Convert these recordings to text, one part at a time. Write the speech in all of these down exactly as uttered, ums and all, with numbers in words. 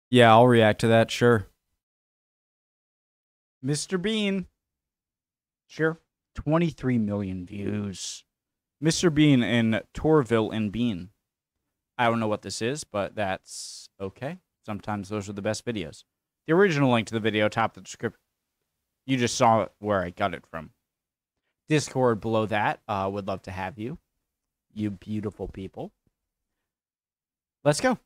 Yeah, I'll react to that, sure. Mister Bean. Sure. twenty-three million views. Mister Bean and Torvill and Bean. I don't know what this is, but that's okay. Sometimes those are the best videos. The original link to the video, top of the description. You just saw where I got it from. Discord below that. Uh, would love to have you. You beautiful people. Let's go.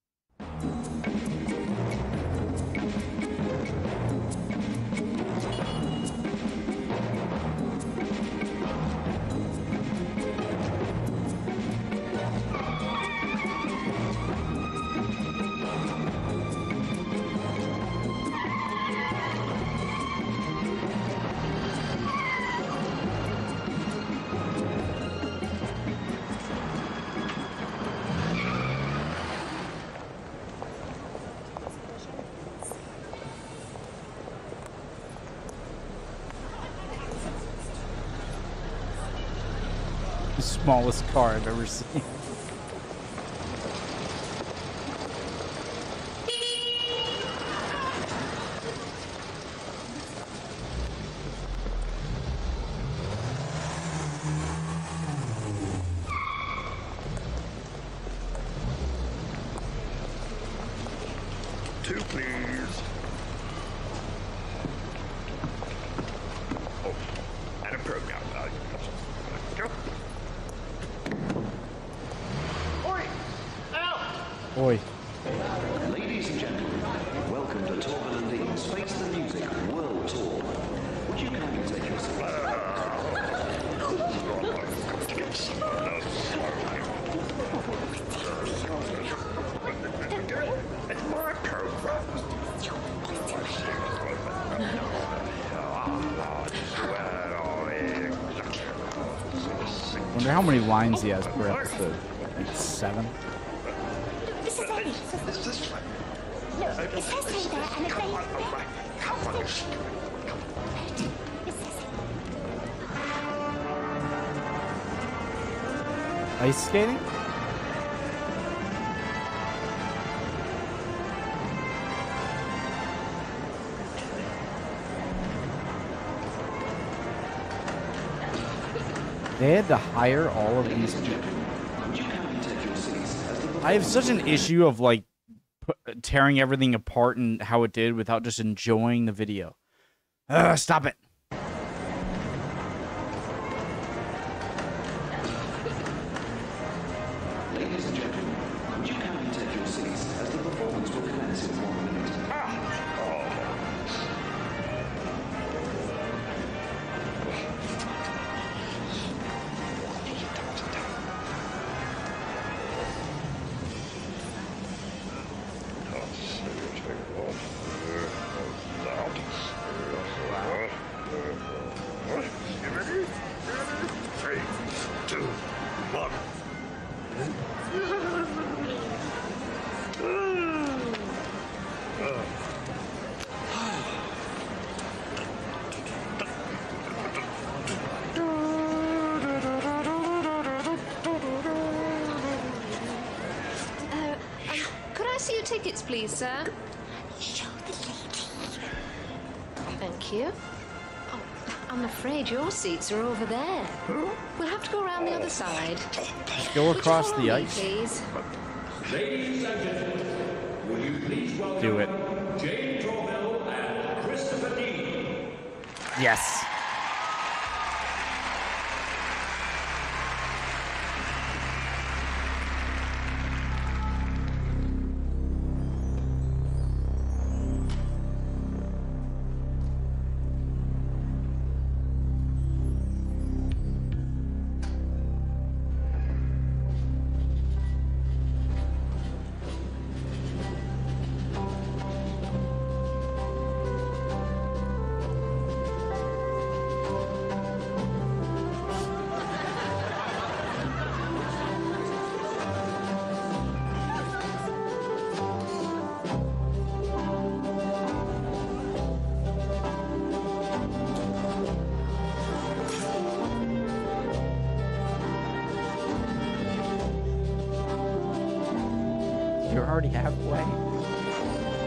The smallest car I've ever seen. Two, please. Oh, and a program. Uh, go. Oi! Out! Oi. Ladies and gentlemen, welcome to Torvill and Dean's Face the Music World Tour. Would you kindly take your seat? It's my program. Wonder how many lines he has per episode. Like seven? This is Eddie. Is this right? No, it says hey there, and it Come may... on, all right. Come on, you stupid. Come It says... Ice skating? They had to hire all of these people. I have such an issue of like pu- tearing everything apart and how it did without just enjoying the video. Ugh, stop it. Ladies and gentlemen, would you kindly take your seats as the performance will commence in one minute? Three, two, one. Uh, could I see your tickets, please, sir? Show the lady. Thank you. Oh, I'm afraid your seats are over there. We'll have to go around the other side. Go Would you across follow the me, ice. please? Ladies and gentlemen, will you please welcome Do it. Jane Torvill and Christopher Dean? Yes. You're already halfway.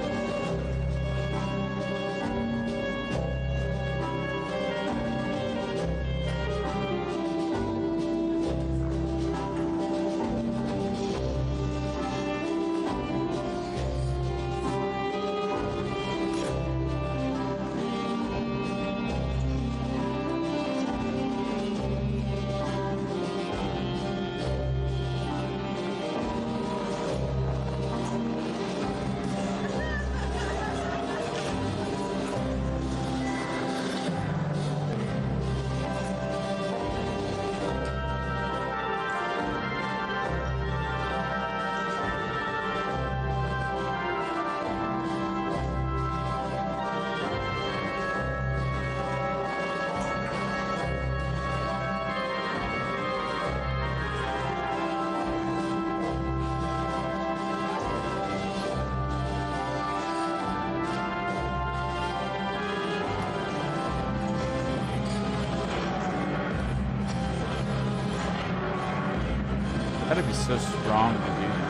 Gotta be so strong to do that.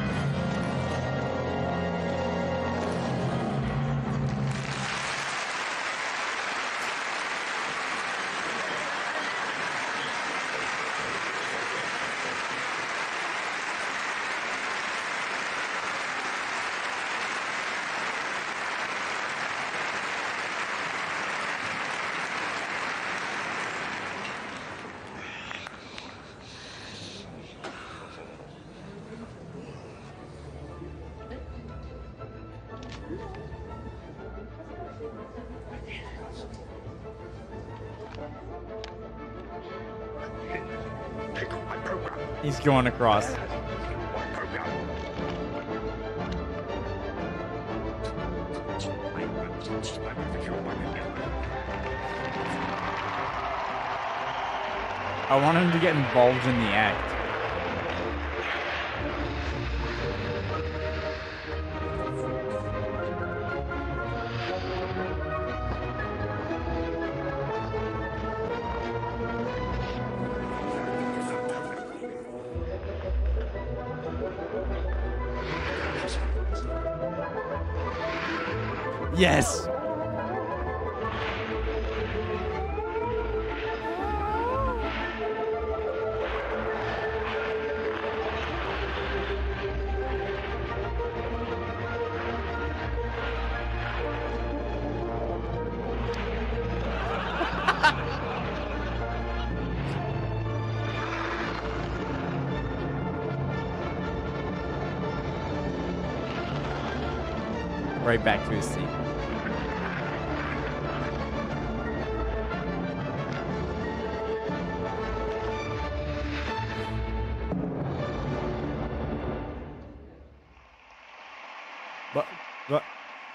Pick up my program. He's going across. My program. I want him to get involved in the act. Yes. Right back to his seat. But, but.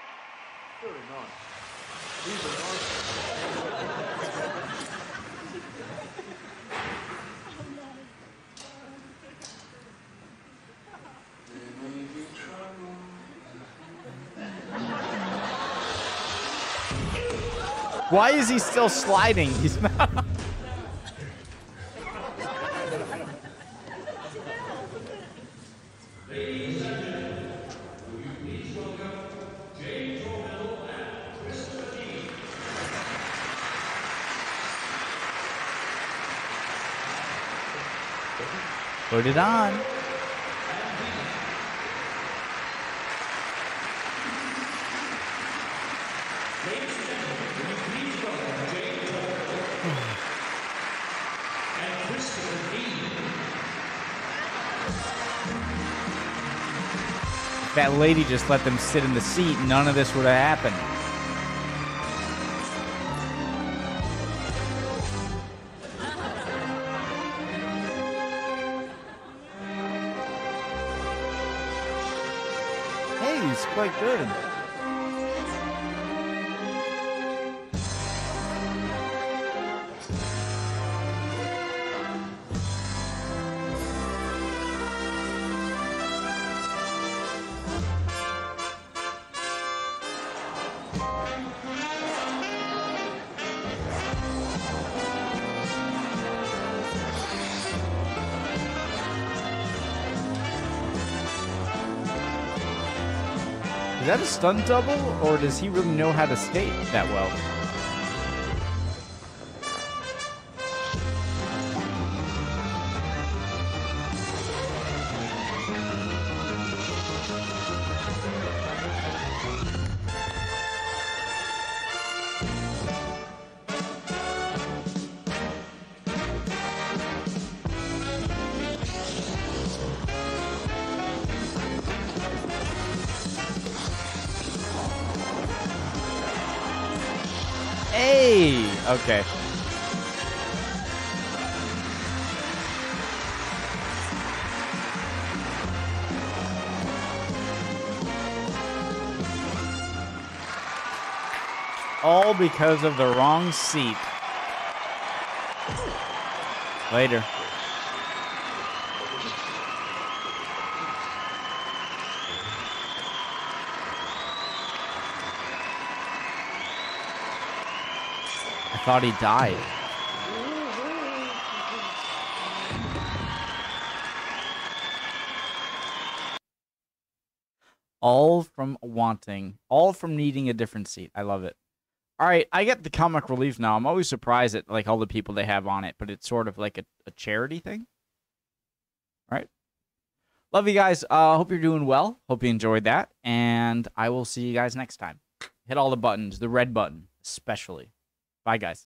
Why is he still sliding? He's not. Put it on. If that lady just let them sit in the seat, none of this would have happened. Hey, he's quite good. Is that a stunt double, or does he really know how to skate that well? Hey! Okay. All because of the wrong seat. Later. I thought he died. All from wanting, all from needing a different seat. I love it. All right, I get the comic relief now. I'm always surprised at like all the people they have on it, but it's sort of like a, a charity thing. All right. Love you guys. Uh, hope you're doing well. Hope you enjoyed that. And I will see you guys next time. Hit all the buttons, the red button especially. Bye, guys.